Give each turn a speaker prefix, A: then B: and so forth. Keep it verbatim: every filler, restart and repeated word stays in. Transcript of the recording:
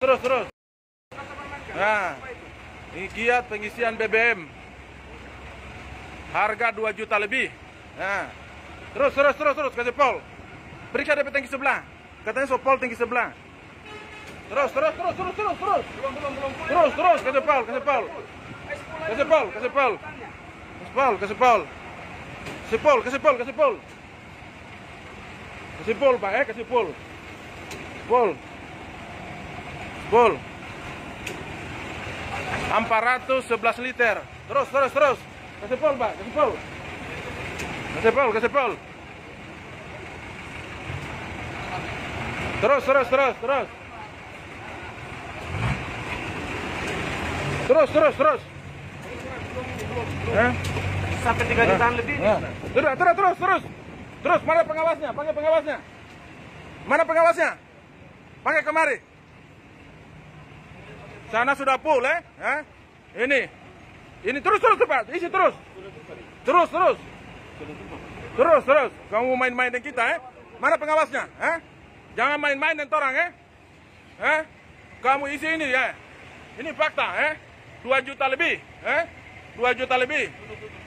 A: terus, terus. Nah, ini giat pengisian B B M. Harga dua juta lebih. Nah, terus, terus, terus, terus, kasih pol. Periksa D P tangki sebelah. Katanya sopol tangki sebelah. Terus, terus, terus, terus, terus, terus. Terus, terus, kasih pol, kasih pol. Kasih pol, kasih pol. Kasih pol, kasih pol. Kasih pol, kasih pol, kasih pol. Kasih pol, Pak, eh, kasih pol. Pol. Pol. empat ratus sebelas liter. Terus, terus, terus. Kasih pol, Pak, kasih pol. Kasih pol, kasih pol. Terus, terus, terus, terus. Terus, terus, terus. Eh?
B: Sampai tiga jutaan lebih.
A: Nah. Terus, terus, terus, terus. Terus, mana pengawasnya? Panggil pengawasnya. Mana pengawasnya? Panggil kemari. Sana sudah full, eh? eh? Ini. Ini terus, terus, Pak. Isi terus. Terus, terus. Terus, terus. Kamu main-main dengan kita, eh? Mana pengawasnya? Eh? Jangan main-main dengan orang, eh? Eh? Kamu isi ini, ya. Ini fakta, eh? dua juta lebih, eh? dua juta lebih.